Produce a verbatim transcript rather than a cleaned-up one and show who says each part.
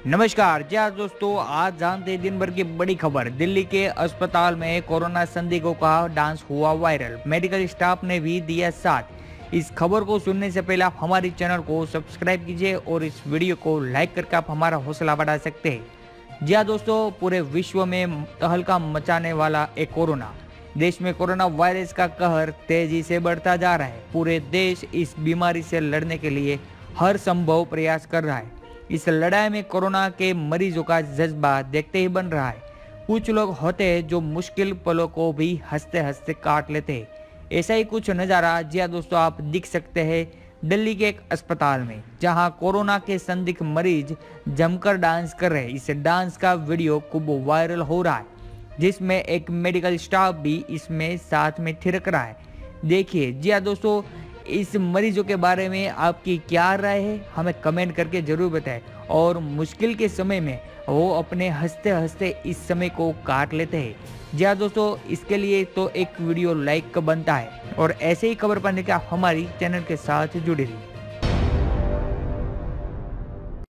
Speaker 1: नमस्कार जी हाँ दोस्तों, आज जानते हैं दिन भर की बड़ी खबर। दिल्ली के अस्पताल में कोरोना संदिग्धों का डांस हुआ वायरल, मेडिकल स्टाफ ने भी दिया साथ। इस खबर को सुनने से पहले आप हमारे चैनल को सब्सक्राइब कीजिए और इस वीडियो को लाइक करके आप हमारा हौसला बढ़ा सकते हैं। जी हाँ दोस्तों, पूरे विश्व में तहलका मचाने वाला एक कोरोना। देश में कोरोना वायरस का कहर तेजी से बढ़ता जा रहा है। पूरे देश इस बीमारी से लड़ने के लिए हर संभव प्रयास कर रहा है। इस लड़ाई में कोरोना के मरीजों का जज्बा देखते ही बन रहा है। कुछ लोग होते हैं जो मुश्किल पलों को भी हंसते हंसते काट लेते हैं। ऐसा ही कुछ नज़ारा जी हाँ दोस्तों आप देख सकते हैं दिल्ली के एक अस्पताल में, जहां कोरोना के संदिग्ध मरीज जमकर डांस कर रहे हैं। इस डांस का वीडियो खूब वायरल हो रहा है, जिसमें एक मेडिकल स्टाफ भी इसमें साथ में थिरक रहा है। देखिए जी हाँ दोस्तों, इस मरीजों के बारे में आपकी क्या राय है, हमें कमेंट करके जरूर बताएं। और मुश्किल के समय में वो अपने हंसते हंसते इस समय को काट लेते हैं। जी हाँ दोस्तों, इसके लिए तो एक वीडियो लाइक का बनता है। और ऐसे ही खबर पाने के आप हमारी चैनल के साथ जुड़े रहिए।